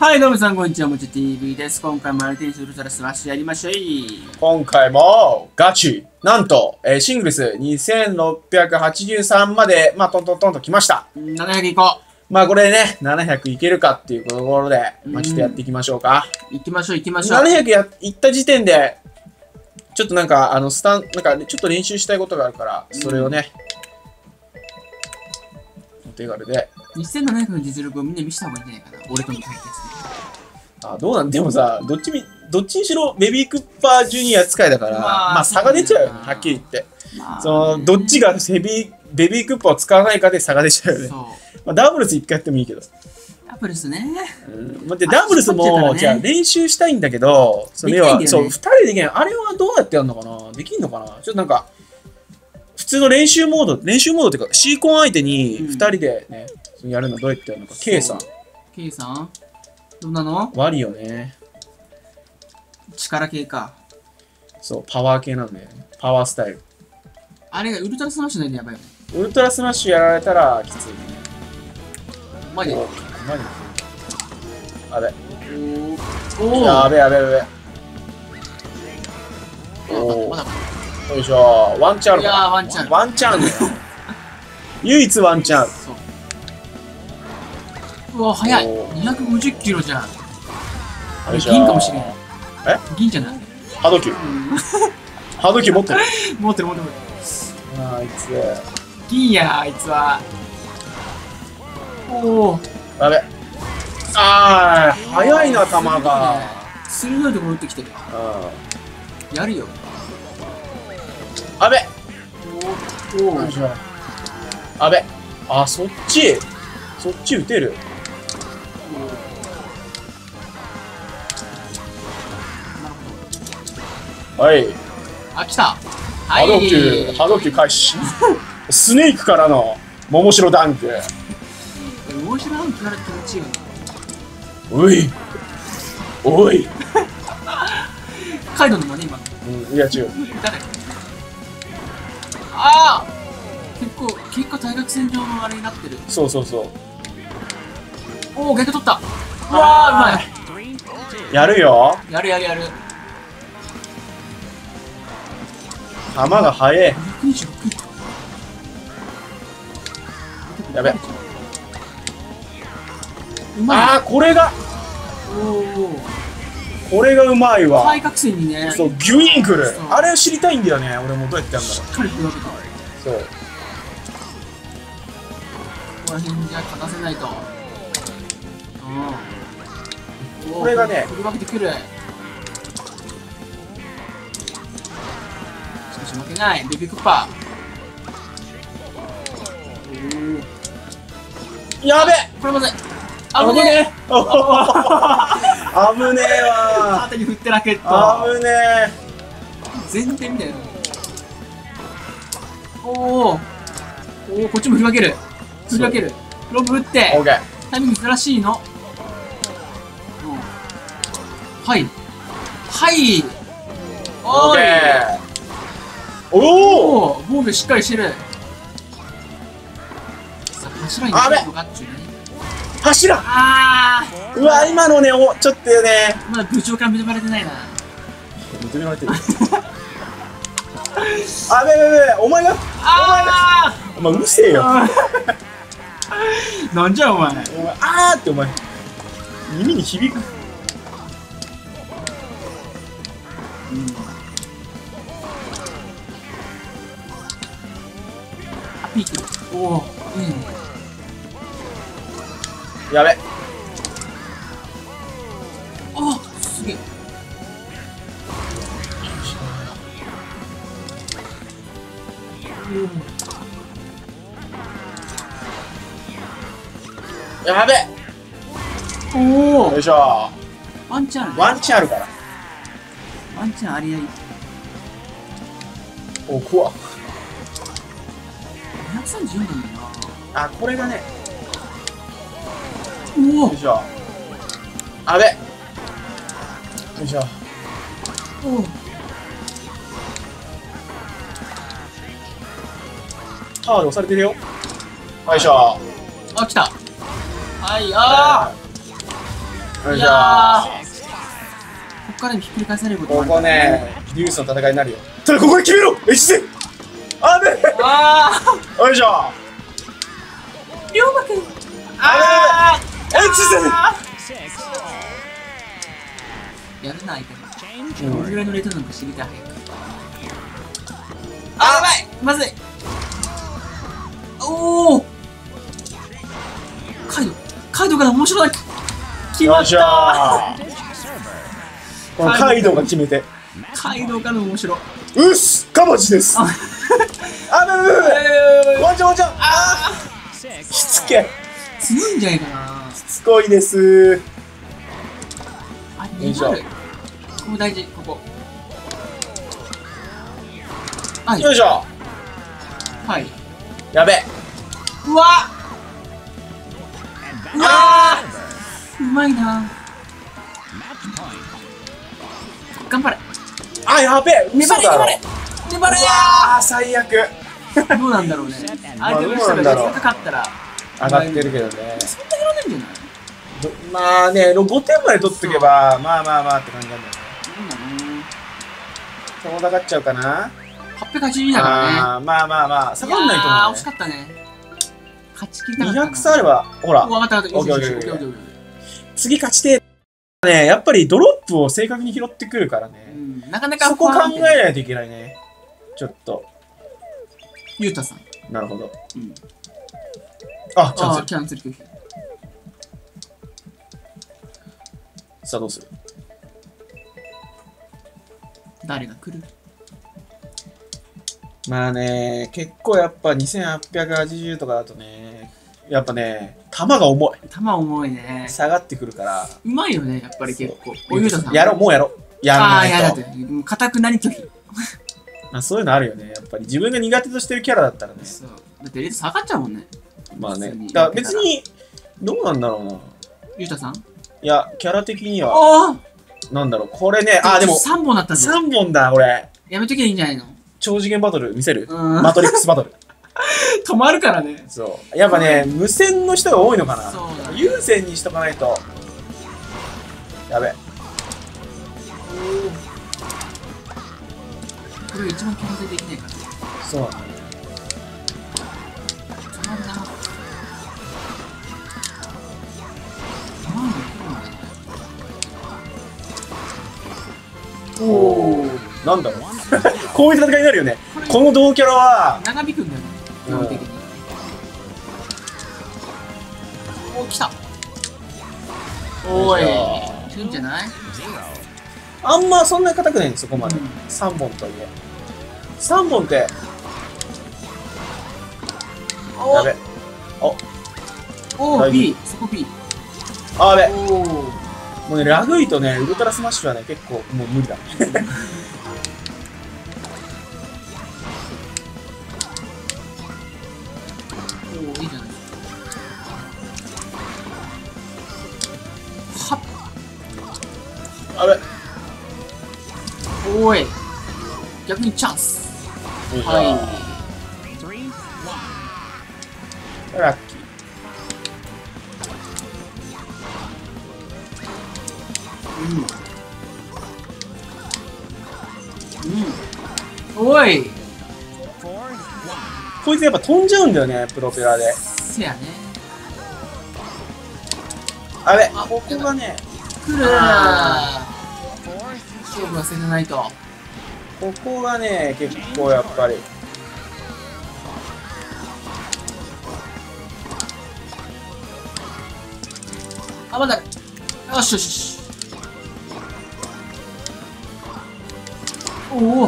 はい、どうもさん、こんにちは。もち TV です。今回もアルテニスウルトラスマッシュやりましょう。 今回もガチなんと、シングルス2683まで、トントントンと来ました。 700いここれね、700いけるかっていうところで、ちょっとやっていきましょうか。 う。行きましょう、行きましょう。 700いった時点で、ちょっとちょっと練習したいことがあるから、それをね、お手軽で。 2700の実力をみんな見せた方がいいんじゃないかな。俺との対決で。 どうなんでもさ、どっちにしろベビークッパージュニア使いだから、差が出ちゃうよね、はっきり言って。どっちがベビークッパーを使わないかで差が出ちゃうよね。ダブルス一回やってもいいけど。 ダブルスね。 ダブルスも、じゃあ練習したいんだけど、それは、そう、2人でできない。あれはどうやってやるのかな、できんのかな、ちょっと普通の練習モードっていうか、シーコン相手に2人でね、やるのどうやってやるのか。K さん。 K さんどうなの？ ワリオね。 力系か。 そう、パワー系なんだよね。パワースタイル。 あれがウルトラスマッシュなんでやばいよね。 ウルトラスマッシュやられたらきついね。 マジで。 あべ。 おお。 やべ。 まだよいしょ。ワンチャンあるかな。 いやー、ワンチャン。 ワンチャンだよ。唯一ワンチャン。 そう。うわ、早い。250キロじゃん。あれ、銀かもしれん。銀じゃない？ 波動球。波動球持ってる。 持ってる。 あいつ。 銀や、あいつは。おお。 やべ。速いな、球が。 鋭いところ打ってきてる。やるよ。 あべ。 おお。 あべ。そっち打てる。はい。 来た。 波動球開始。スネークからの桃城ダンク。 桃城ダンクから気持ちいいよね。 おい。 カイドウの真似今。 いや違う。 誰？結構対角線上のあれになってる。 そう。 おお、逆取った。うわー、うまい。 やるよ。 やる。 球が速い。やべ。 うまい。 これがうまいわ。 対角線にね。 そう、ギュインくる。あれを知りたいんだよね。俺もどうやってやるんだろう。 しっかり振り分けた。 そう。 ここら辺じゃ勝たせないと。 これがね、 振り分けてくる。しかし負けない。ベビークッパー。やべ。 これまずい。危ねえ。 危ねえわ。 縦に振ってラケット。 危ねえ。 前転みたいな。おお、こっちも振り分ける。ロブ打って。 オッケー。 タイミングずらしいの。はい。 オッケー。おお。 防御しっかりしてる。さあ、柱に入るのかっちゅうね。 柱。うわ、今のね、ちょっとよね。 まだ部長から認められてないな。 認められてる。お前が。お前うるせえよ。 なんじゃお前。 ってお前。耳に響く。 ピーク。おお、いいね。 やべ。 すげえ。 やべ。 おお。 よいしょ。 ワンチャンあるから。 ワンチャンありあり。 怖っ。 234なんだな。 これがね。 おお。 よいしょ。あべ。よいしょ。タワーで押されてるよ。よいしょ。 来た。はい、 よいしょー。 こっからひっくり返されることここね、デュースの戦いになるよ。ただここで決めろ。越前。あべ。 あよいしょ。 あ、龍馬くん。 あべ。越前。 やるな、相手も。どれぐらいのレートなのか知りたい。あ、やばい、まずい。おお。カイドから面白い。決まっよっしゃー。このカイドウが決めて。 カイドからの面白い。 うっす、カバチです。あべべべ。ワンちゃんワンちゃん。ああ。しつけ。 強いんじゃないかな。 しつこいです。 あ、粘る。ここ大事、ここ。はい。 よいしょ。 はい。 やべ。 うわ。うわ。うまいな。頑張れ。 あ、やべえ。 粘れ粘れ。粘れ。 ああ、最悪。 どうなんだろうね。相手の人がかかったら上がってるけどね。 そんなやらないんじゃない？ まあね、5点まで取っとけば、まあまあまあって感じなんだよね。友達勝っちゃうかな。 880だからね。 まあまあまあ、下がんないと思う、ね。 惜しかったね。勝ちきりたかったな。 200差あれば、ほら。 分かった分かった。 次勝ちてね、やっぱりドロップを正確に拾ってくるからね。 なかなかそこ考えないといけないね。ちょっと。 ゆうたさん。 なるほど。あ、 キャンセル拒否。 さあどうする？ 誰が来る？ まあね、結構やっぱ2880とかだとね、やっぱね、球が重い。 球重いね。 下がってくるから。 うまいよね、やっぱり結構。おゆうたさん。 やろう、もうやろう。やらないと。 やだって。かたくなに拒否。 まあそういうのあるよね。やっぱり自分が苦手としてるキャラだったらね。 そう。だってレート下がっちゃうもんね。 まあね。だから別に、どうなんだろうな。 ゆうたさん？ いや、キャラ的には。なんだろう、これね、でも。 3本だったぞ。 3本だ、これ。 やめときゃいいんじゃないの？ 超次元バトル見せる？マトリックスバトル。 止まるからね。 そう。やっぱね、無線の人が多いのかな。 そうだ。 有線にしとかないと。やべ。 これ一番強制できないから。 そうなんだね。 止まるな。 おお。なんだろう。こういう戦いになるよね。この同キャラは。 長引くんだよね。基本的に。お、来た。おい。いいんじゃない？ あんまそんなに硬くないんですよ、そこまで。3本とはいえ。3本って。やべ。 お B、そこ B。 あべ。もうね、ラグイとね、ウルトラスマッシュはね、結構もう無理だ。 おお、いいじゃない。はっ。 あべ。 おい。逆にチャンス。はい。 ラッキー。 おい。 こいつやっぱ飛んじゃうんだよね、プロペラで。 せやね。 あれ、ここがね。 来る。勝負はせないと。 ここがね、結構やっぱり。 あ、まだ。よしよしよし。おお。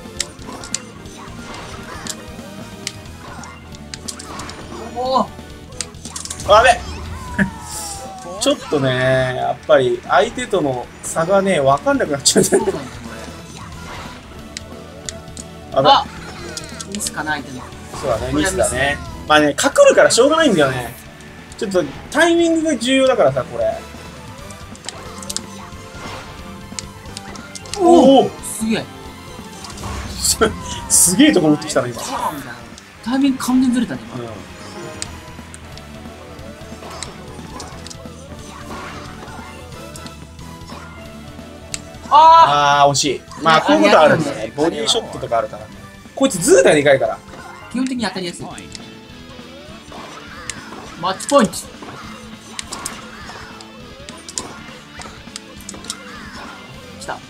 おお。 あべ。ちょっとね、やっぱり相手との差がね、分かんなくなっちゃう。 あ、ミスかな、相手の。 そうだね、ミスだね。まあね、かくるからしょうがないんだよね。ちょっとタイミングが重要だからさ、これ。 おお、すげえ。 すげえとこ持ってきたの、今。 タイミング完全ずれたね、今。 ああー、惜しい。まあ、こういうことあるんだね。ボディーショットとかあるからね。こいつ図体でかいから。 基本的に当たりやすい。マッチポイント。来た。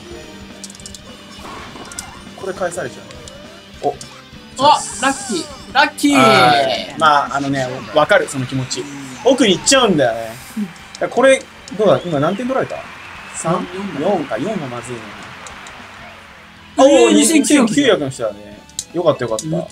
これ返されちゃう。お、 ラッキーラッキー。 まあ、わかる、その気持ち。奥に行っちゃうんだよね。これ、どうだ今何点取られた ?3、4か、4もまずいな。おお、2900の人だね。よかったよかった。 強っ。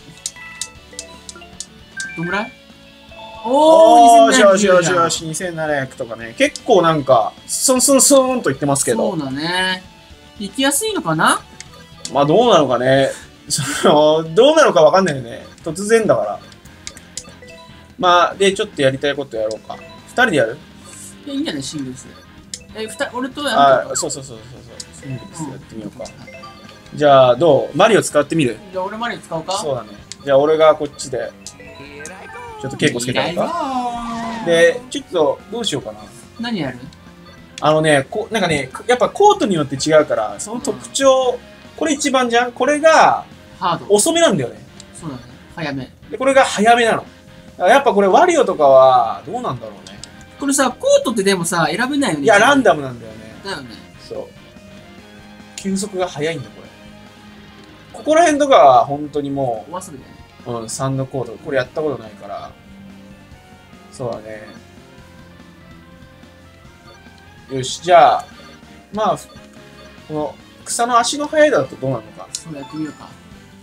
どんぐらい？おー、 よしよしよし、2700とかね。結構なんか、スンスンスーンと言ってますけど。 そうだね。行きやすいのかな？ まあどうなのかね。どうなのかわかんないよね。突然だから。まあ、で、ちょっとやりたいことやろうか。2人でやる？ いや、いいんじゃないシングルス。俺とやるあ、そう。シングルスやってみようか。じゃあ、どう？マリオ使ってみる？ じゃあ、俺マリオ使おうか。 そうだね。じゃあ、俺がこっちで、ちょっと稽古つけたいか。で、ちょっと、どうしようかな。 何やる？ なんかね、やっぱコートによって違うから、その特徴、これ一番じゃん？これが、 ハード。 遅めなんだよね。 そうだね。早め。 で、これが早めなの。だからやっぱこれ、ワリオとかは、どうなんだろうね。 これさ、コートってでもさ、選べないよね。 いや、ランダムなんだよね。 だよね。 そう。球速が速いんだ、これ。ここら辺とかは、本当にもお遊びだよね。 う、3のコート、これやったことないから。そうだね。よし、じゃあ、まあ、この、草の足の速いだとどうなるのか。 そうやってみようか。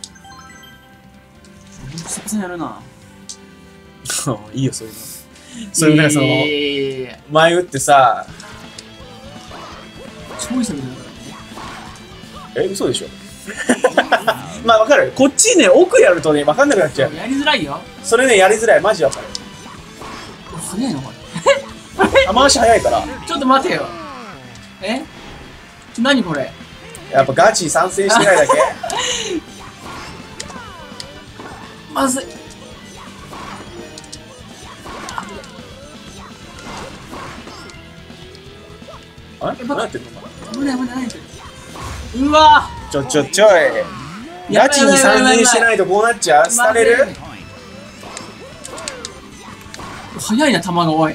久々にやるな。 いいよ、そういうの。そういう、なんかその、前打ってさ、 超久々だからね。 嘘でしょまあ、わかる。こっちね、奥やるとね、わかんなくなっちゃう。 やりづらいよ。 それね、やりづらい。マジわかる。 早いのこれ。 雨足早いから。 ちょっと待てよ。何これ。 やっぱガチに賛成してないだけまずい。 あれ何やってんの危ない。うわちょい。ガチに賛成してないとこうなっちゃう？廃れる？ 早いな、球が多い。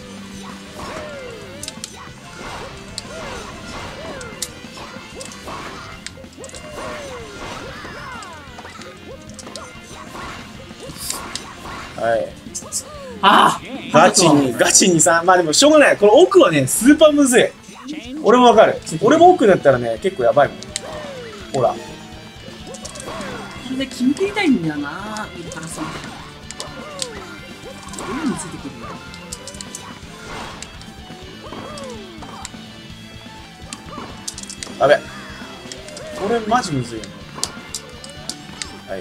はい。ガチにさ、まあでもしょうがない。この奥はね、スーパーむずい。俺もわかる。俺も奥だったらね、結構やばいもん。ほら。 これで決めていたいんだよな、ウルトラソニック。どれについてくるんだろう。 やべ。これマジむずいよね。はい。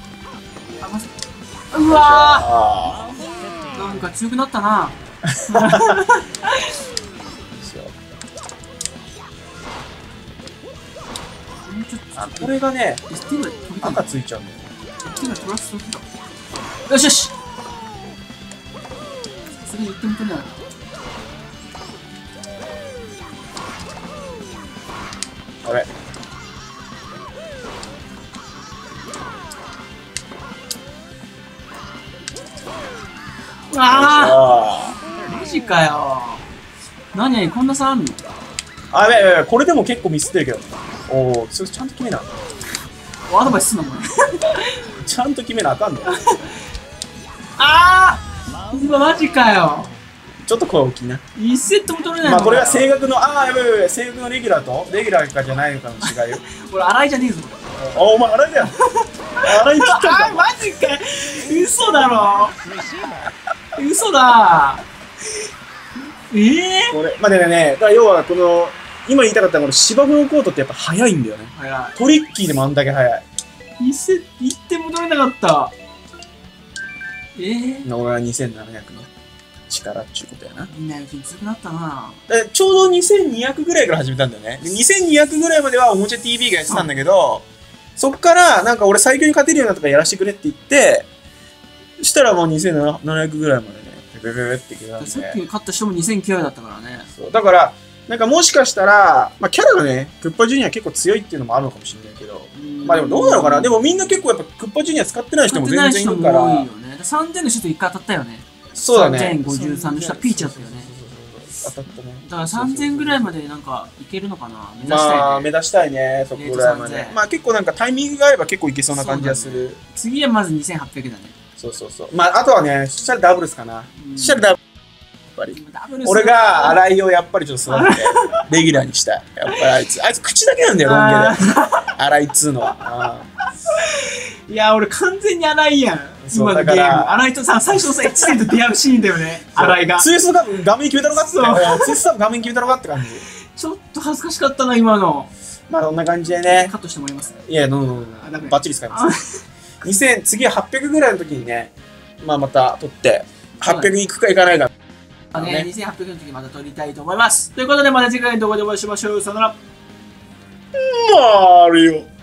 うわー、なんか強くなったな。 これがね、赤ついちゃうんだよね。 よし。さすがに1点も取れない。 あれ。 マジかよ。何こんな差あんの？ あ、やべ、これでも結構ミスってるけど。おお、それちゃんと決めな。 アドバイスすんな、もん。 ちゃんと決めなあかんの。 うわ、マジかよ。 ちょっと声大きいな。 1セットも取れないの。 まあこれは声楽の、やべ、声楽のレギュラーとレギュラーかじゃないのかの違いよ。 俺、洗いじゃねえぞ。 お前洗いだよ。洗い切ったんだ。 マジか。嘘だろ。嘘だ。これ、まあね、だから要はこの、今言いたかったこの芝生のコートってやっぱ速いんだよね。トリッキーでもあんだけ速い。 1点も取れなかった。 俺は2700の力っちゅうことやな。 みんなうちに強くなったな。 ちょうど2200ぐらいから始めたんだよね。2200ぐらいまではおもちゃ TV がやってたんだけど、そっからなんか俺最強に勝てるようなとかやらせてくれって言って、したらもう2700ぐらいまでね、ベベベっていけたんで。 さっき勝った人も2900だったからね。 そうだから、 なんかもしかしたら、まあ、キャラがね、クッパジュニア結構強いっていうのもあるのかもしれないけど、まあでもどうなのかな。でもみんな結構やっぱクッパジュニア使ってない人も全然いるから。 多いよね。3000の人1回当たったよね。 そうだね。 3053の人はピーチだったよね。 当たったね。 だから3000ぐらいまでなんかいけるのかな。目指したいね。 まあ目指したいね、そこぐらいまで。まあ結構なんかタイミングが合えば結構いけそうな感じがする。 次はまず2800だね。 そうそうそう。まああとはね、そしたらダブルスかな。そしたらダブルス。俺が新井をやっぱりちょっと育ててレギュラーにしたい。やっぱりあいつ口だけなんだよ、ロン毛で。新井っつうのは。 いや、俺完全に新井やん。今のゲーム。新井とさ、最初のさ、1年と出会うシーンだよね。新井が。 ツイスト多分画面決めたのかって。ツイスト多分画面決めたのかって感じ。 ちょっと恥ずかしかったな、今の。 まあこんな感じでね。 カットしてもらいます。 いや、どんどんバッチリ使います。次は800ぐらいの時にね、まあまた撮って、800いくかいかないか。 2800の時また撮りたいと思います。ということで、また次回の動画でお会いしましょう。さよなら。 マリオ。